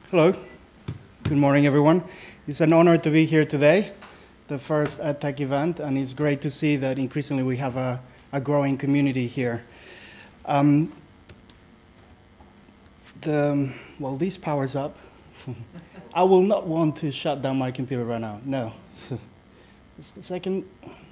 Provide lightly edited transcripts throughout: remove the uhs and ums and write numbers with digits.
Hello. Good morning, everyone. It's an honor to be here today, the first EdTech event, and it's great to see that increasingly we have a growing community here. This powers up. I will not want to shut down my computer right now. No. Just a second.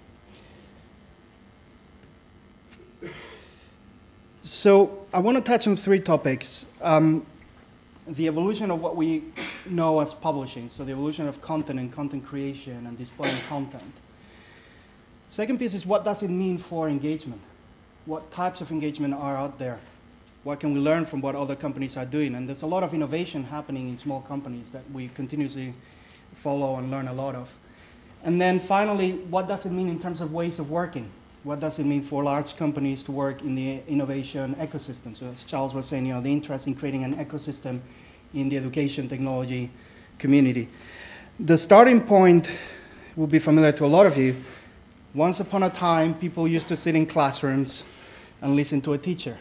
So I want to touch on three topics. The evolution of what we know as publishing, so the evolution of content and content creation and displaying content. Second piece is what does it mean for engagement? What types of engagement are out there? What can we learn from what other companies are doing? And there's a lot of innovation happening in small companies that we continuously follow and learn a lot of. And then finally, what does it mean in terms of ways of working? What does it mean for large companies to work in the innovation ecosystem? So as Charles was saying, the interest in creating an ecosystem in the education technology community. The starting point will be familiar to a lot of you. Once upon a time, people used to sit in classrooms and listen to a teacher.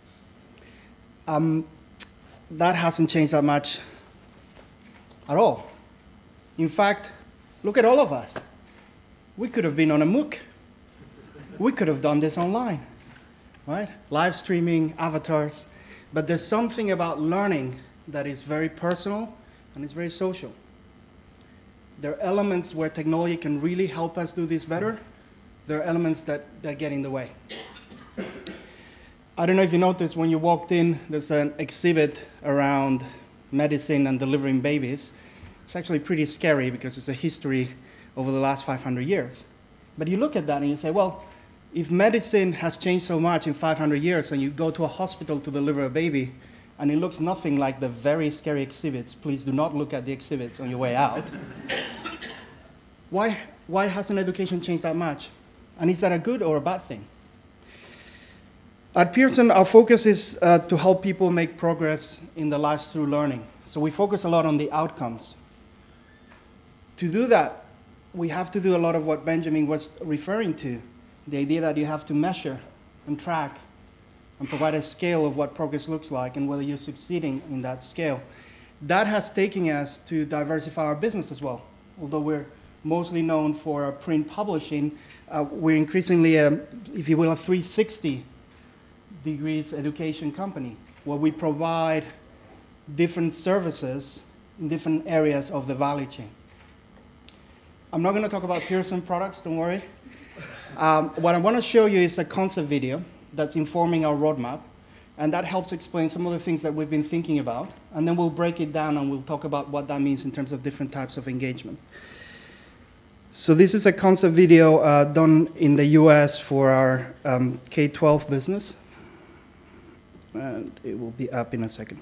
That hasn't changed that much at all. In fact, look at all of us. We could have been on a MOOC. We could have done this online, right? Live streaming, avatars. But there's something about learning that is very personal and it's very social. There are elements where technology can really help us do this better. There are elements that get in the way. I don't know if you noticed when you walked in, there's an exhibit around medicine and delivering babies. It's actually pretty scary because it's a history over the last 500 years. But you look at that and you say, well, if medicine has changed so much in 500 years and you go to a hospital to deliver a baby and it looks nothing like the very scary exhibits, please do not look at the exhibits on your way out. Why hasn't education changed that much? And is that a good or a bad thing? At Pearson, our focus is to help people make progress in their lives through learning. So we focus a lot on the outcomes. To do that, we have to do a lot of what Benjamin was referring to. The idea that you have to measure and track and provide a scale of what progress looks like and whether you're succeeding in that scale. That has taken us to diversify our business as well. Although we're mostly known for our print publishing, we're increasingly, if you will, a 360 degrees education company where we provide different services in different areas of the value chain. I'm not going to talk about Pearson products, don't worry. What I want to show you is a concept video that's informing our roadmap, and that helps explain some of the things that we've been thinking about, and then we'll break it down and we'll talk about what that means in terms of different types of engagement. So this is a concept video done in the US for our K-12 business, and it will be up in a second.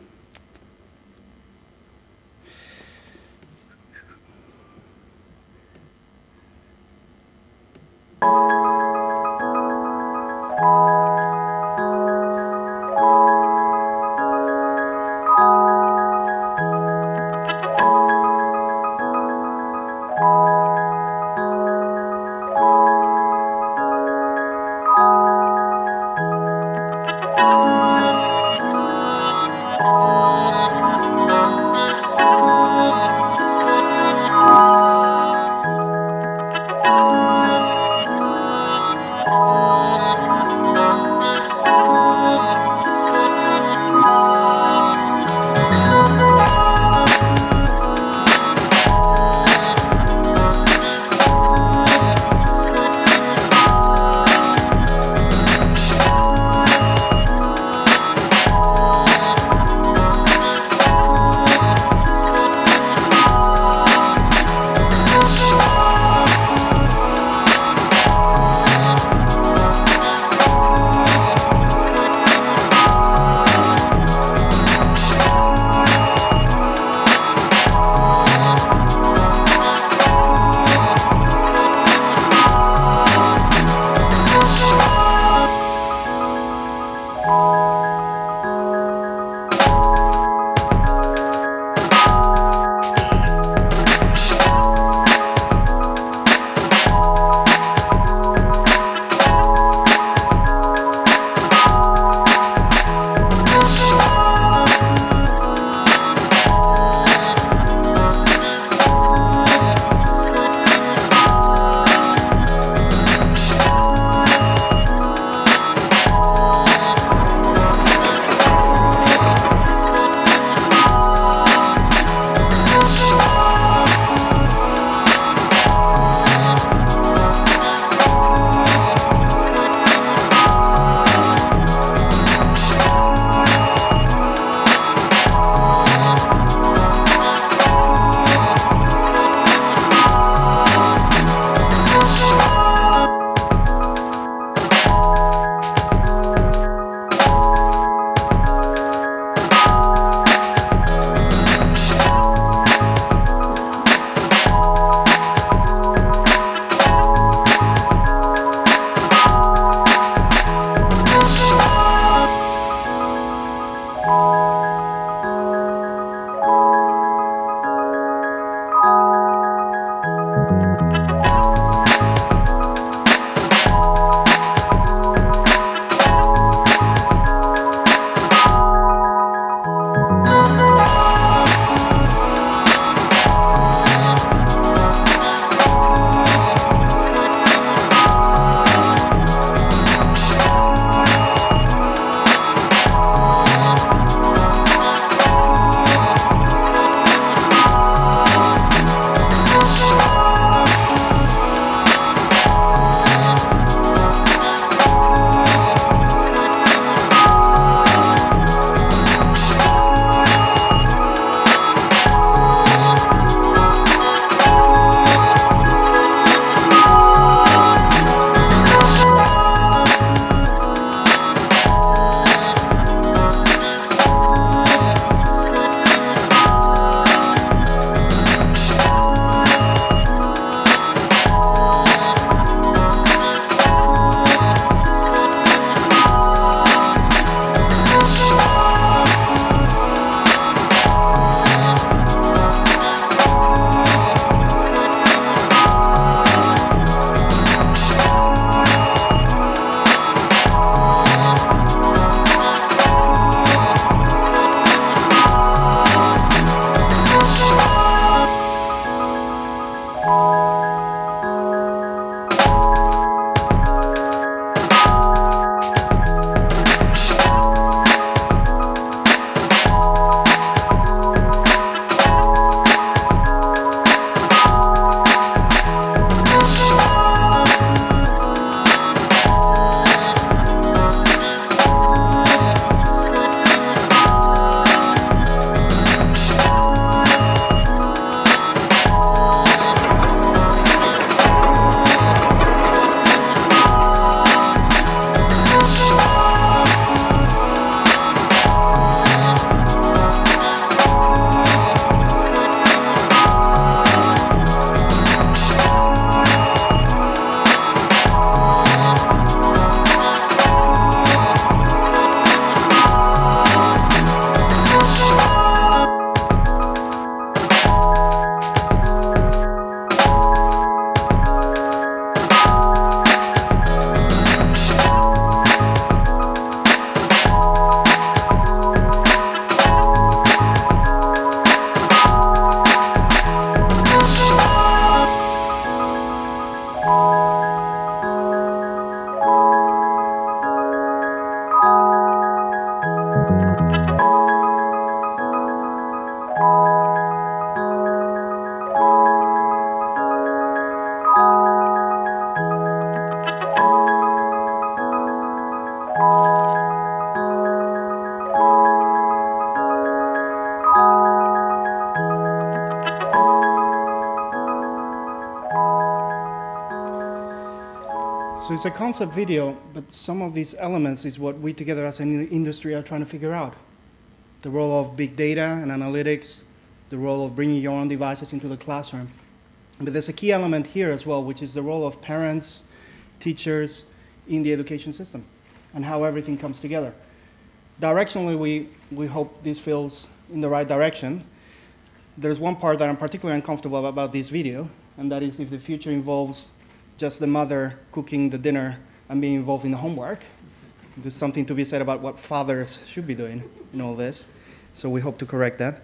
So it's a concept video, but some of these elements is what we together as an industry are trying to figure out. The role of big data and analytics, the role of bringing your own devices into the classroom. But there's a key element here as well, which is the role of parents, teachers in the education system and how everything comes together. Directionally, we hope this feels in the right direction. There's one part that I'm particularly uncomfortable about this video, and that is if the future involves just the mother cooking the dinner and being involved in the homework. There's something to be said about what fathers should be doing in all this. So we hope to correct that.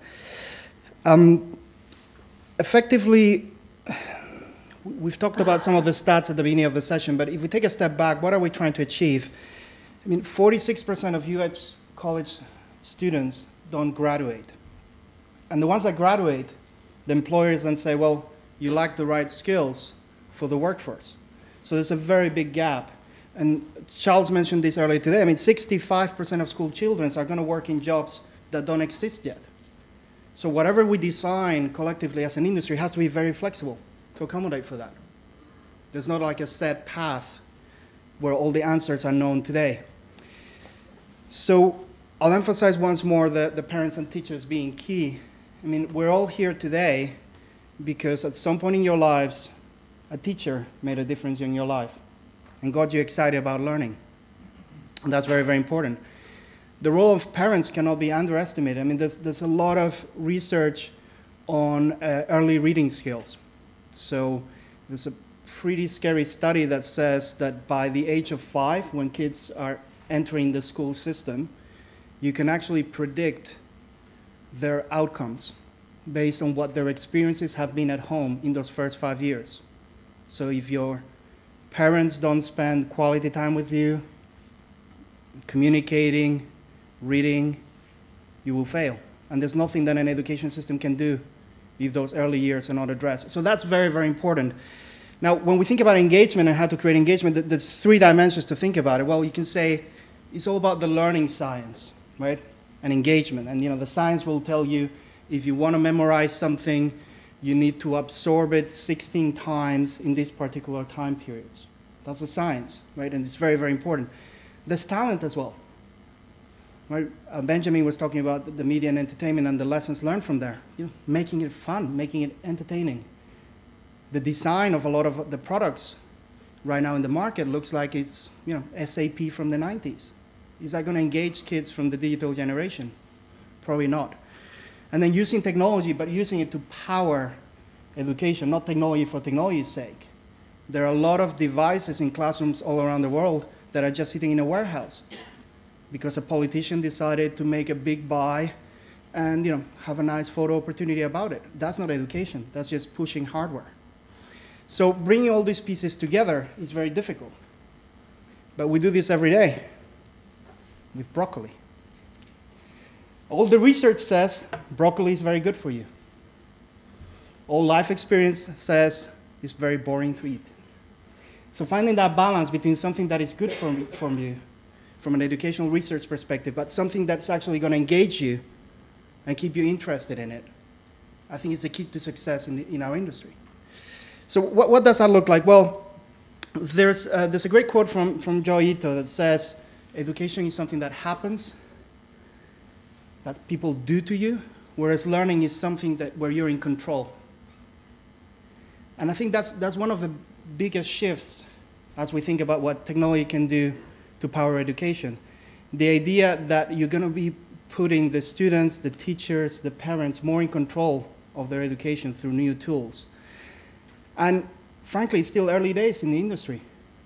Effectively, we've talked about some of the stats at the beginning of the session, but if we take a step back, what are we trying to achieve? I mean, 46% of US college students don't graduate. And the ones that graduate, the employers then say, well, you lack the right skills for the workforce. So there's a very big gap. And Charles mentioned this earlier today. I mean, 65% of school children are going to work in jobs that don't exist yet. So whatever we design collectively as an industry has to be very flexible to accommodate for that. There's not like a set path where all the answers are known today. So I'll emphasize once more the parents and teachers being key. I mean, we're all here today because at some point in your lives, a teacher made a difference in your life and got you excited about learning. And that's very, very important. The role of parents cannot be underestimated. I mean, there's a lot of research on early reading skills. So there's a pretty scary study that says that by the age of 5, when kids are entering the school system, you can actually predict their outcomes based on what their experiences have been at home in those first 5 years. So if your parents don't spend quality time with you, communicating, reading, you will fail. And there's nothing that an education system can do if those early years are not addressed. So that's very, very important. Now, when we think about engagement and how to create engagement, there's 3 dimensions to think about it. Well, you can say it's all about the learning science, right? And engagement. And the science will tell you if you want to memorize something, you need to absorb it 16 times in this particular time periods. That's the science, right? And it's very, very important. There's talent as well, right? Benjamin was talking about the media and entertainment and the lessons learned from there. Making it fun, making it entertaining. The design of a lot of the products right now in the market looks like it's SAP from the 90s. Is that going to engage kids from the digital generation? Probably not. And then using technology, but using it to power education, not technology for technology's sake. There are a lot of devices in classrooms all around the world that are just sitting in a warehouse because a politician decided to make a big buy and have a nice photo opportunity about it. That's not education. That's just pushing hardware. So bringing all these pieces together is very difficult. But we do this every day with broccoli. All the research says broccoli is very good for you. All life experience says it's very boring to eat. So finding that balance between something that is good from you, from an educational research perspective, but something that's actually going to engage you and keep you interested in it, I think is the key to success in our industry. So what does that look like? Well, there's a great quote from Joe Ito that says, education is something that happens, that people do to you, whereas learning is something where you're in control. And I think that's one of the biggest shifts as we think about what technology can do to power education. The idea that you're going to be putting the students, the teachers, the parents more in control of their education through new tools. And frankly, it's still early days in the industry.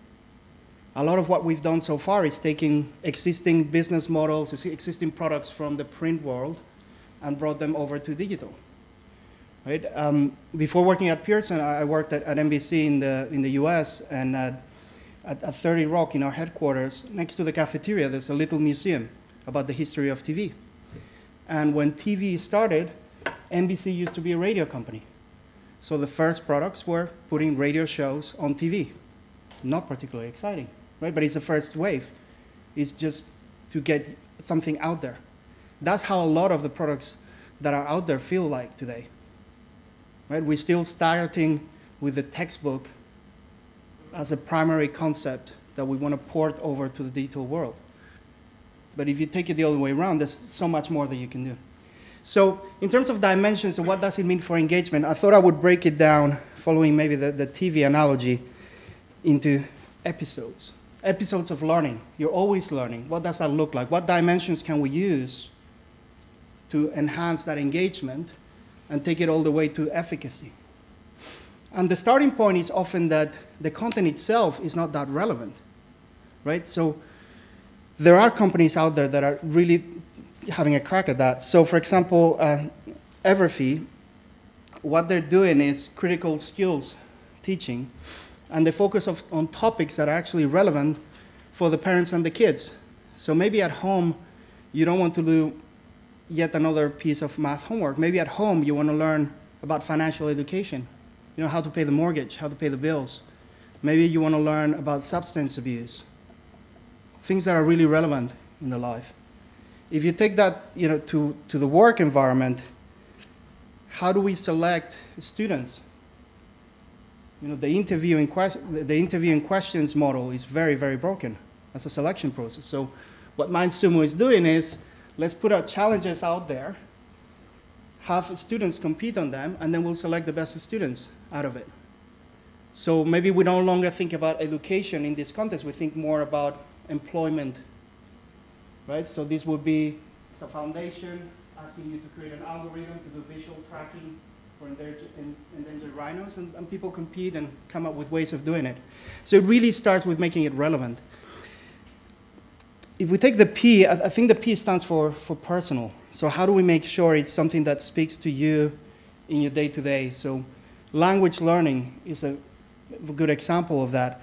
A lot of what we've done so far is taking existing business models, existing products from the print world, and brought them over to digital. Right? Before working at Pearson, I worked at NBC in the US, and at 30 Rock in our headquarters, next to the cafeteria, there's a little museum about the history of TV. And when TV started, NBC used to be a radio company. So the first products were putting radio shows on TV. Not particularly exciting, right? But it's the first wave. It's just to get something out there. That's how a lot of the products that are out there feel like today. Right? We're still starting with the textbook as a primary concept that we want to port over to the digital world. But if you take it the other way around, there's so much more that you can do. So in terms of dimensions and what does it mean for engagement, I thought I would break it down, following maybe the TV analogy, into episodes. Episodes of learning. You're always learning. What does that look like? What dimensions can we use to enhance that engagement and take it all the way to efficacy? And the starting point is often that the content itself is not that relevant, right? So there are companies out there that are really having a crack at that. So for example, Everfee, what they're doing is critical skills teaching, and they focus on topics that are actually relevant for the parents and the kids. So maybe at home, you don't want to do yet another piece of math homework. Maybe at home, you want to learn about financial education, you know, how to pay the mortgage, how to pay the bills. Maybe you want to learn about substance abuse, things that are really relevant in the life. If you take that, you know, to the work environment, how do we select students? You know, the interviewing questions model is very, very broken as a selection process. So what MindSumo is doing is, let's put our challenges out there, have students compete on them, and then we'll select the best students out of it. So maybe we no longer think about education in this context, we think more about employment, right? So this would be a foundation asking you to create an algorithm to do visual tracking for endangered rhinos, and people compete and come up with ways of doing it. So it really starts with making it relevant. If we take the P, I think the P stands for personal. So how do we make sure it's something that speaks to you in your day-to-day? So language learning is a good example of that.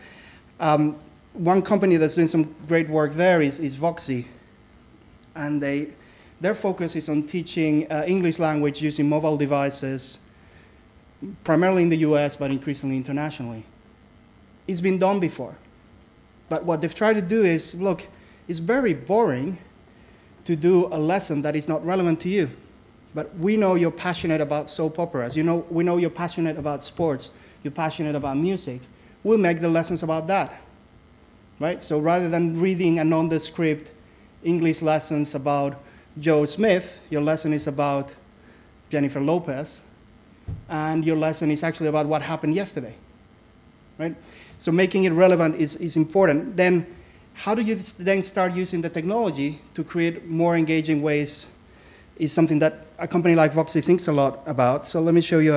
One company that's doing some great work there is Voxy. And their focus is on teaching English language using mobile devices, primarily in the US, but increasingly internationally. It's been done before. But what they've tried to do is, look, it's very boring to do a lesson that is not relevant to you. But we know you're passionate about soap operas. We know you're passionate about sports. You're passionate about music. We'll make the lessons about that, right? So rather than reading a nondescript English lessons about Joe Smith, your lesson is about Jennifer Lopez, and your lesson is actually about what happened yesterday, right? So making it relevant is important. Then how do you then start using the technology to create more engaging ways is something that a company like Voxy thinks a lot about. So let me show you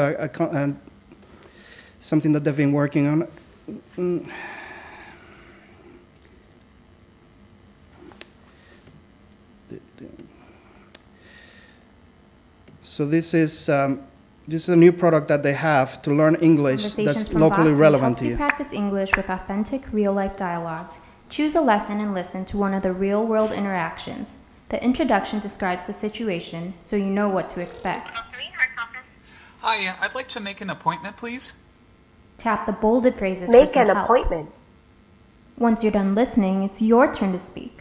something that they've been working on. So this is a new product that they have to learn English that's locally relevant to you. Practice English with authentic, real-life dialogues. Choose a lesson and listen to one of the real-world interactions. The introduction describes the situation, so you know what to expect. Hi, I'd like to make an appointment, please. Tap the bolded phrases for Make some an help. appointment. Once you're done listening, it's your turn to speak.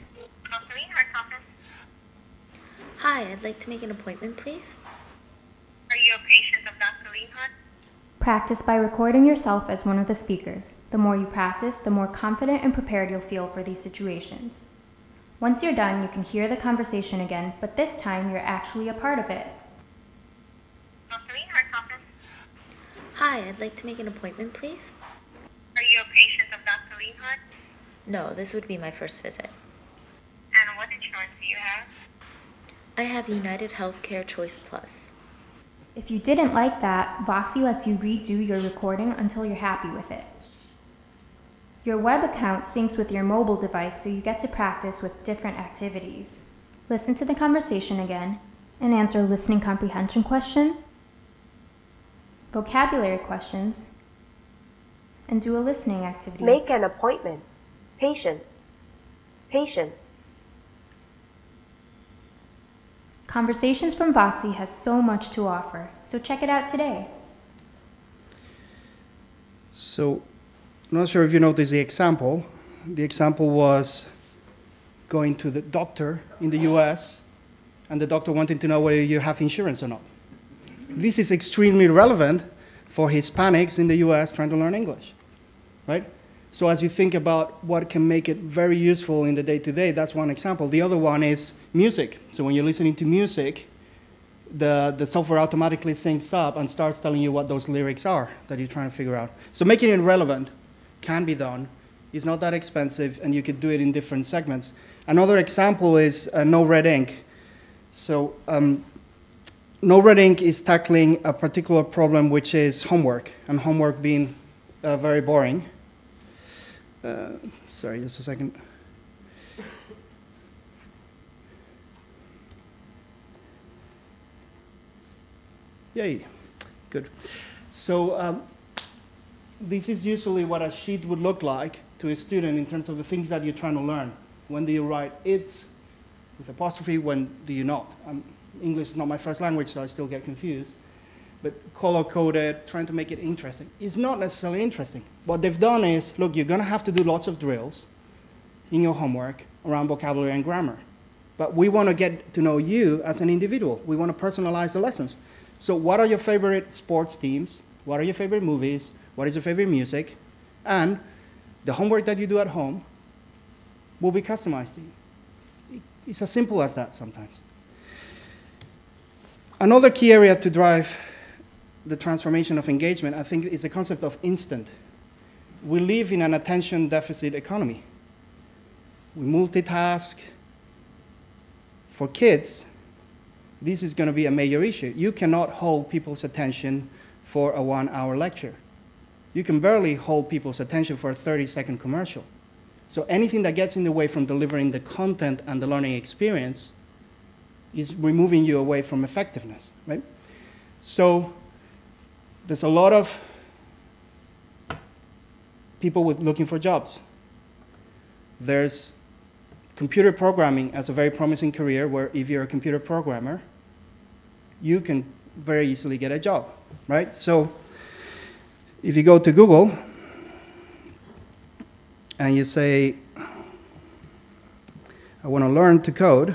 Hi, I'd like to make an appointment, please. Are you a patient of Dr. Leonhardt? Practice by recording yourself as one of the speakers. The more you practice, the more confident and prepared you'll feel for these situations. Once you're done, you can hear the conversation again, but this time you're actually a part of it. Dr. Leonhardt's office. Hi, I'd like to make an appointment, please. Are you a patient of Dr. Leonhardt? No, this would be my first visit. And what insurance do you have? I have United Healthcare Choice Plus. If you didn't like that, Voxy lets you redo your recording until you're happy with it. Your web account syncs with your mobile device, so you get to practice with different activities. Listen to the conversation again and answer listening comprehension questions, vocabulary questions, and do a listening activity. Make an appointment. Patient. Patient. Conversations from Voxy has so much to offer, so check it out today. So, I'm not sure if you noticed the example. The example was going to the doctor in the US, and the doctor wanting to know whether you have insurance or not. This is extremely relevant for Hispanics in the US trying to learn English, right? So as you think about what can make it very useful in the day-to-day, that's one example. The other one is music. So when you're listening to music, the software automatically syncs up and starts telling you what those lyrics are that you're trying to figure out. So making it relevant can be done. It's not that expensive, and you could do it in different segments. Another example is No Red Ink. So No Red Ink is tackling a particular problem, which is homework, and homework being very boring. Sorry, just a second. Yay, good. So this is usually what a sheet would look like to a student in terms of the things that you're trying to learn. When do you write it's with apostrophe? When do you not? English is not my first language, so I still get confused. But color-coded, trying to make it interesting. It's not necessarily interesting. What they've done is, look, you're going to have to do lots of drills in your homework around vocabulary and grammar. But we want to get to know you as an individual. We want to personalize the lessons. So what are your favorite sports teams? What are your favorite movies? What is your favorite music? And the homework that you do at home will be customized to you. It's as simple as that sometimes. Another key area to drive the transformation of engagement, I think, is the concept of instant. We live in an attention deficit economy. We multitask. For kids, this is going to be a major issue. You cannot hold people's attention for a 1-hour lecture. You can barely hold people's attention for a 30-second commercial. So anything that gets in the way from delivering the content and the learning experience is removing you away from effectiveness, right? So there's a lot of people looking for jobs. There's computer programming as a very promising career where if you're a computer programmer, you can very easily get a job, right? So if you go to Google and you say, I want to learn to code,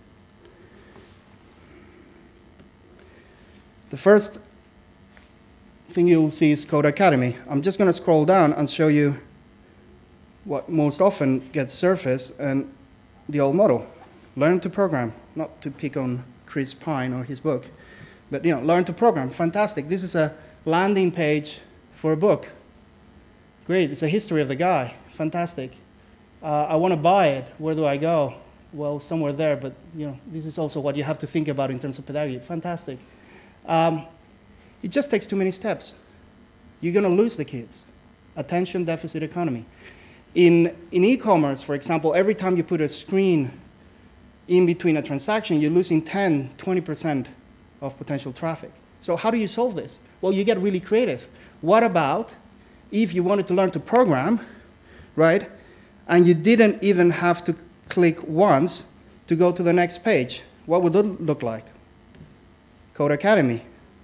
the first thing you'll see is Code Academy. I'm just going to scroll down and show you what most often gets surfaced and the old model. Learn to program, not to pick on Chris Pine or his book, but learn to program, fantastic. This is a landing page for a book. Great, it's a history of the guy, fantastic. I want to buy it, where do I go? Well, somewhere there, but this is also what you have to think about in terms of pedagogy, fantastic. It just takes too many steps. You're going to lose the kids. Attention deficit economy. In e-commerce, for example, every time you put a screen in between a transaction, you're losing 10, 20% of potential traffic. So how do you solve this? Well, you get really creative. What about if you wanted to learn to program, right, and you didn't even have to click once to go to the next page? What would it look like? Code Academy.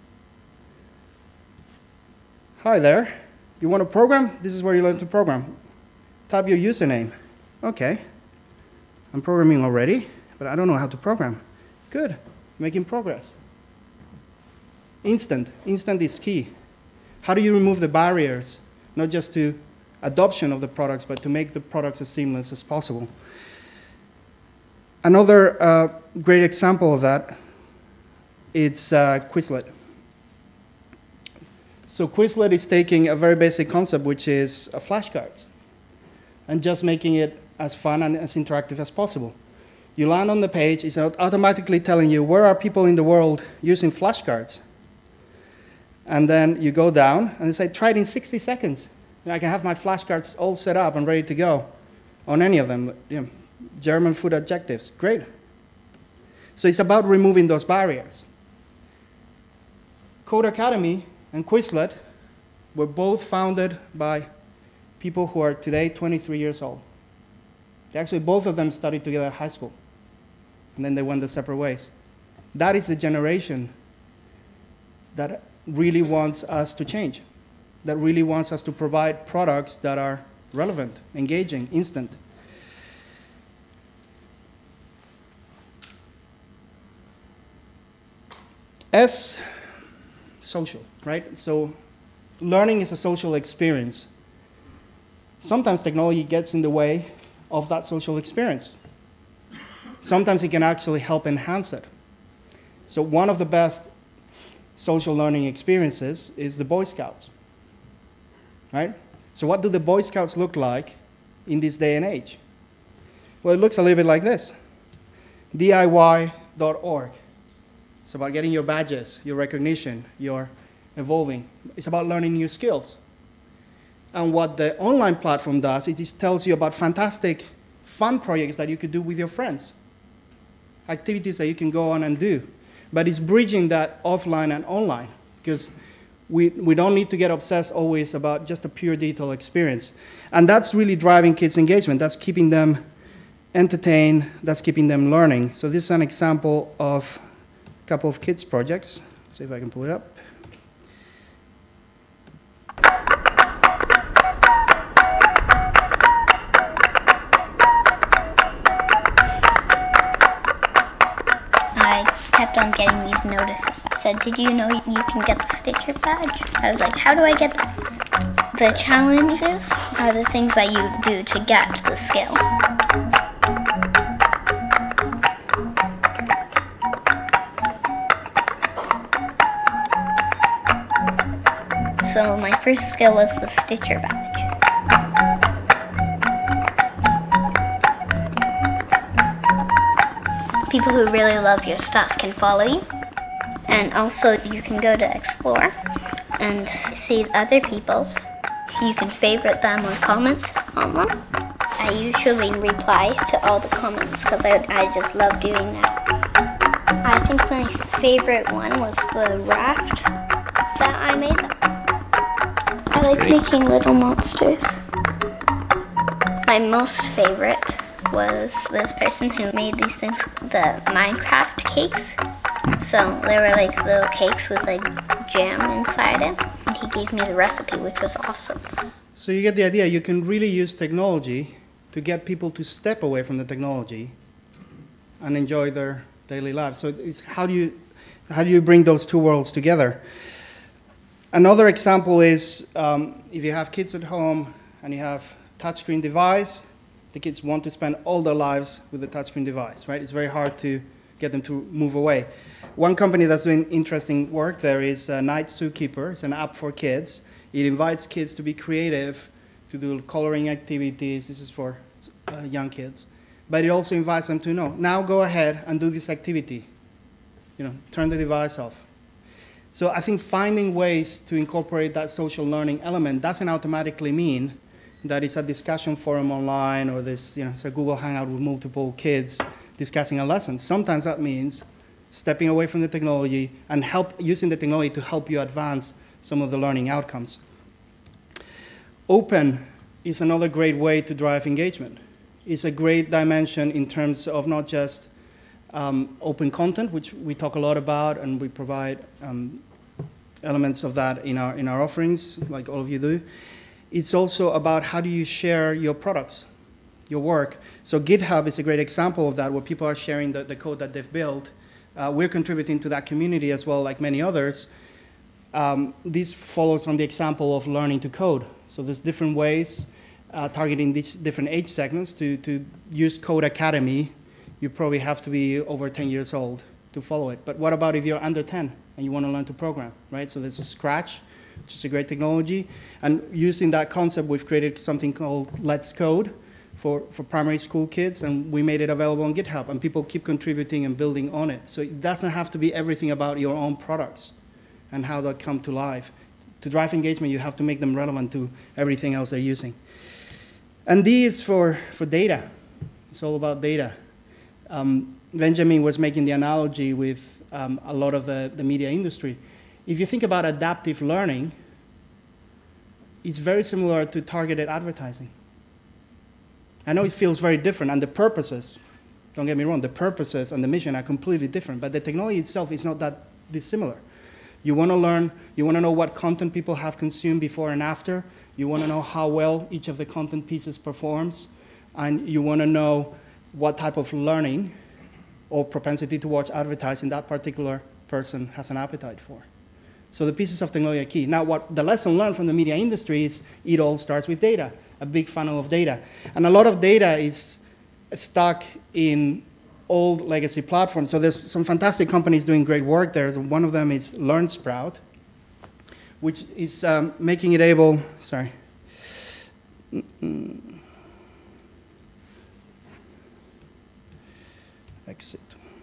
Hi there. You want to program? This is where you learn to program. Type your username. Okay. I'm programming already, but I don't know how to program. Good. Making progress. Instant. Instant is key. How do you remove the barriers, not just to adoption of the products, but to make the products as seamless as possible? Another great example of that, it's Quizlet. So Quizlet is taking a very basic concept, which is flashcards, and just making it as fun and as interactive as possible. You land on the page, it's automatically telling you where are people in the world using flashcards. And then you go down and say, try it in 60 seconds. I can have my flashcards all set up and ready to go on any of them. German food adjectives, great. So it's about removing those barriers. Code Academy and Quizlet were both founded by people who are today 23 years old. Actually, both of them studied together at high school, and then they went their separate ways. That is the generation that really wants us to change, that really wants us to provide products that are relevant, engaging, instant. S, social, right? So learning is a social experience. sometimes technology gets in the way of that social experience. Sometimes it can actually help enhance it. So one of the best social learning experiences is the Boy Scouts, right? So what do the Boy Scouts look like in this day and age? Well, it looks a little bit like this. DIY.org. It's about getting your badges, your recognition, your evolving. It's about learning new skills. And what the online platform does, it just tells you about fantastic fun projects that you could do with your friends, activities that you can go on and do. But it's bridging that offline and online, because we don't need to get obsessed always about just a pure digital experience. And that's really driving kids' engagement. That's keeping them entertained. That's keeping them learning. So this is an example of a couple of kids' projects. Let's see if I can pull it up. I kept on getting these notices that said, did you know you can get the Stitcher badge? I was like, how do I get that? The challenges are the things that you do to get the skill. So my first skill was the Stitcher badge. People who really love your stuff can follow you. And also you can go to Explore and see other people's. You can favorite them or comment on them. I usually reply to all the comments because I just love doing that. I think my favorite one was the raft that I made. I like making little monsters. My most favorite was this person who made these things, the Minecraft cakes. So they were like little cakes with like jam inside it. And he gave me the recipe, which was awesome. So you get the idea. You can really use technology to get people to step away from the technology and enjoy their daily lives. So it's how do you bring those two worlds together? Another example is if you have kids at home and you have a touchscreen device, the kids want to spend all their lives with the touchscreen device, right? It's very hard to get them to move away. One company that's doing interesting work there is Night Zookeeper. It's an app for kids. It invites kids to be creative, to do coloring activities. This is for young kids. But it also invites them to now go ahead and do this activity. Turn the device off. So I think finding ways to incorporate that social learning element doesn't automatically mean that it's a discussion forum online or this, it's a Google Hangout with multiple kids discussing a lesson. Sometimes that means stepping away from the technology and using the technology to help you advance some of the learning outcomes. Open is another great way to drive engagement. It's a great dimension in terms of not just open content, which we talk a lot about, and we provide elements of that in our offerings, like all of you do. It's also about how do you share your products, your work. So GitHub is a great example of that, where people are sharing the code that they've built. We're contributing to that community as well, like many others. This follows on the example of learning to code. So there's different ways targeting these different age segments to use Code Academy. You probably have to be over 10 years old to follow it. But what about if you're under 10 and you want to learn to program, right? So there's a Scratch, which is a great technology. And using that concept, we've created something called Let's Code for primary school kids, and we made it available on GitHub, and people keep contributing and building on it. So it doesn't have to be everything about your own products and how they come to life. To drive engagement, you have to make them relevant to everything else they're using. And D is for data. It's all about data. Benjamin was making the analogy with a lot of the media industry. If you think about adaptive learning, it's very similar to targeted advertising. I know it feels very different, and the purposes, don't get me wrong, the purposes and the mission are completely different, but the technology itself is not that dissimilar. You want to learn, you want to know what content people have consumed before and after, you want to know how well each of the content pieces performs, and you want to know what type of learning or propensity to watch advertising that particular person has an appetite for. So the pieces of technology are key. Now, what the lesson learned from the media industry is it all starts with data. a big funnel of data. And a lot of data is stuck in old legacy platforms. So there's some fantastic companies doing great work there. One of them is LearnSprout, which is making it able, sorry. Exit.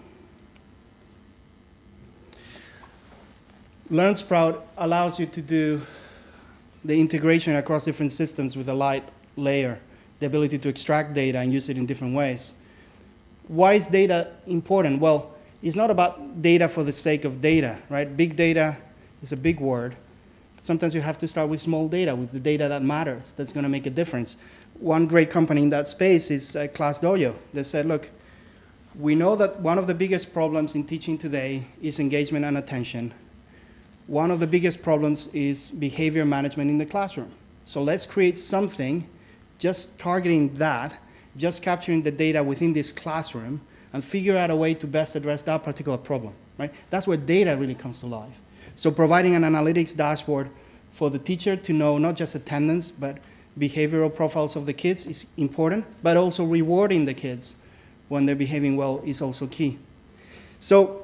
LearnSprout allows you to do the integration across different systems with a light layer, the ability to extract data and use it in different ways. Why is data important? Well, it's not about data for the sake of data, right? Big data is a big word. Sometimes you have to start with small data, with the data that matters, that's going to make a difference. One great company in that space is ClassDojo. They said, look, we know that one of the biggest problems in teaching today is engagement and attention. One of the biggest problems is behavior management in the classroom. So let's create something just targeting that, just capturing the data within this classroom, and figure out a way to best address that particular problem, right? That's where data really comes to life. So providing an analytics dashboard for the teacher to know not just attendance, but behavioral profiles of the kids is important, but also rewarding the kids when they're behaving well is also key. So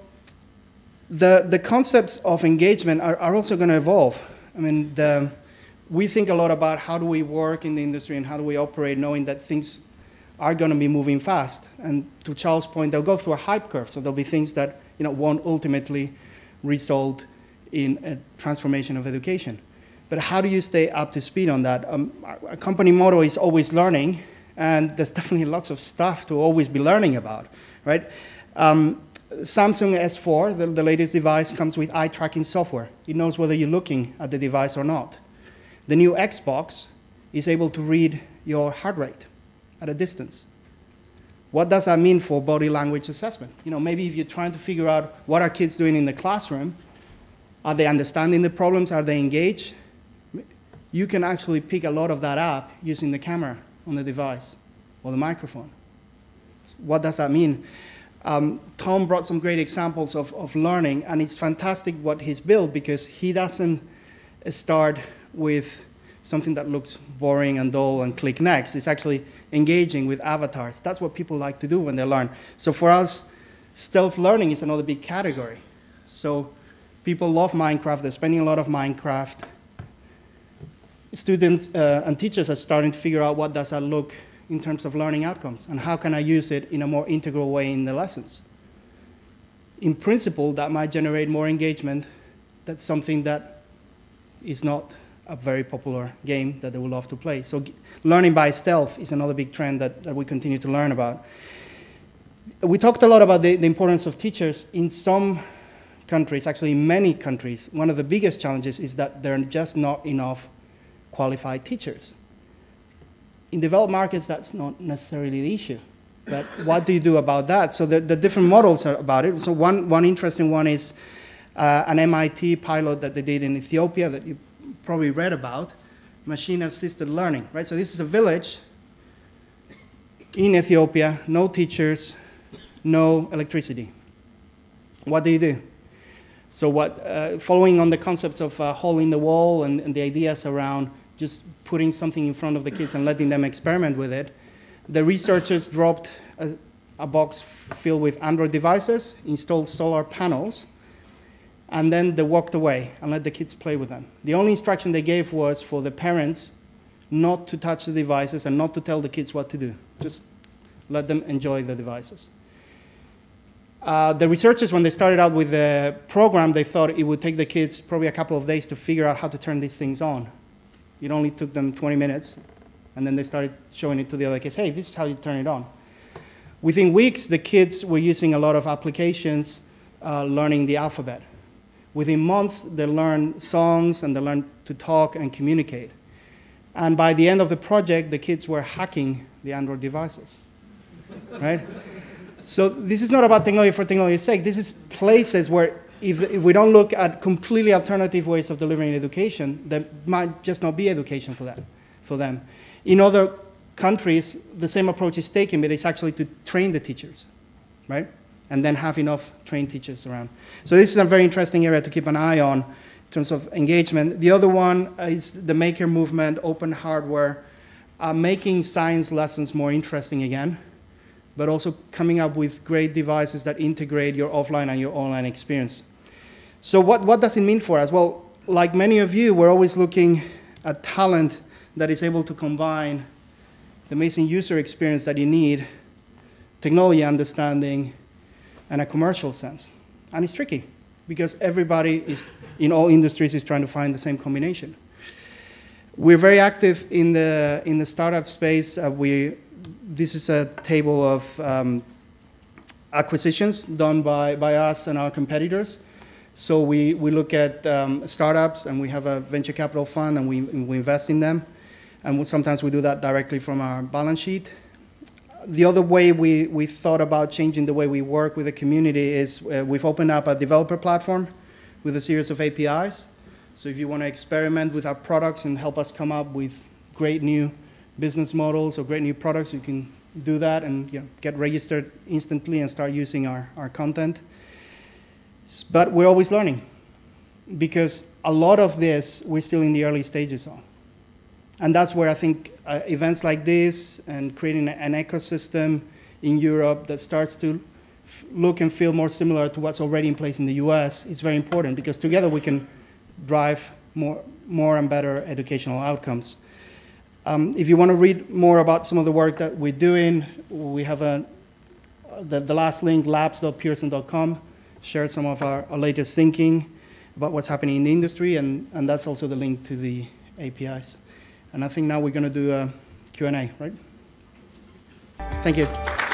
the concepts of engagement are also going to evolve. I mean, we think a lot about how do we work in the industry and how do we operate knowing that things are going to be moving fast. And to Charles' point, they'll go through a hype curve. So there'll be things that won't ultimately result in a transformation of education. But how do you stay up to speed on that? Our company motto is always learning, and there's definitely lots of stuff to always be learning about, right? Samsung S4, the latest device, comes with eye tracking software. It knows whether you're looking at the device or not. The new Xbox is able to read your heart rate at a distance. What does that mean for body language assessment? Maybe if you're trying to figure out what are kids doing in the classroom, are they understanding the problems, are they engaged? You can actually pick a lot of that up using the camera on the device or the microphone. What does that mean? Tom brought some great examples of learning, and it's fantastic what he's built because he doesn't start with something that looks boring and dull and click next. It's actually engaging with avatars. That's what people like to do when they learn. So for us, stealth learning is another big category. So people love Minecraft. They're spending a lot of Minecraft. Students and teachers are starting to figure out what does that look in terms of learning outcomes and how can I use it in a more integral way in the lessons. In principle, that might generate more engagement. That's something that is not a very popular game that they would love to play. So learning by stealth is another big trend that we continue to learn about. We talked a lot about the importance of teachers. In some countries, actually in many countries, one of the biggest challenges is that there are just not enough qualified teachers. In developed markets, that's not necessarily the issue. But what do you do about that? So the different models are about it. So one interesting one is an MIT pilot that they did in Ethiopia that you probably read about, machine-assisted learning, right? So this is a village in Ethiopia, no teachers, no electricity. What do you do? So following on the concepts of a hole in the wall and the ideas around just putting something in front of the kids and letting them experiment with it, the researchers dropped a box filled with Android devices, installed solar panels, and then they walked away and let the kids play with them. The only instruction they gave was for the parents not to touch the devices and not to tell the kids what to do. Just let them enjoy the devices. The researchers, when they started out with the program, they thought it would take the kids probably a couple of days to figure out how to turn these things on. It only took them 20 minutes, and then they started showing it to the other kids. Hey, this is how you turn it on. Within weeks, the kids were using a lot of applications, learning the alphabet. Within months, they learned songs, and they learned to talk and communicate. And by the end of the project, the kids were hacking the Android devices, right? So this is not about technology for technology's sake. This is places where if we don't look at completely alternative ways of delivering education, there might just not be education for them. In other countries, the same approach is taken, but it's actually to train the teachers, right? And then have enough trained teachers around. So this is a very interesting area to keep an eye on in terms of engagement. The other one is the maker movement, open hardware. making science lessons more interesting again, but also coming up with great devices that integrate your offline and your online experience. So what does it mean for us? Well, like many of you, we're always looking at talent that is able to combine the amazing user experience that you need, technology understanding, and a commercial sense. And it's tricky, because everybody in all industries is trying to find the same combination. We're very active in the startup space. This is a table of acquisitions done by us and our competitors. So we look at startups, and we have a venture capital fund, and we invest in them. And sometimes we do that directly from our balance sheet. The other way we thought about changing the way we work with the community is we've opened up a developer platform with a series of APIs. So if you want to experiment with our products and help us come up with great new business models or great new products, you can do that and get registered instantly and start using our content. But we're always learning, because a lot of this we're still in the early stages of. And that's where I think events like this and creating an ecosystem in Europe that starts to look and feel more similar to what's already in place in the US is very important, because together we can drive more and better educational outcomes. If you want to read more about some of the work that we're doing, we have the last link, labs.pearson.com, shared some of our latest thinking about what's happening in the industry, and that's also the link to the APIs. And I think now we're going to do a Q&A, right? Thank you.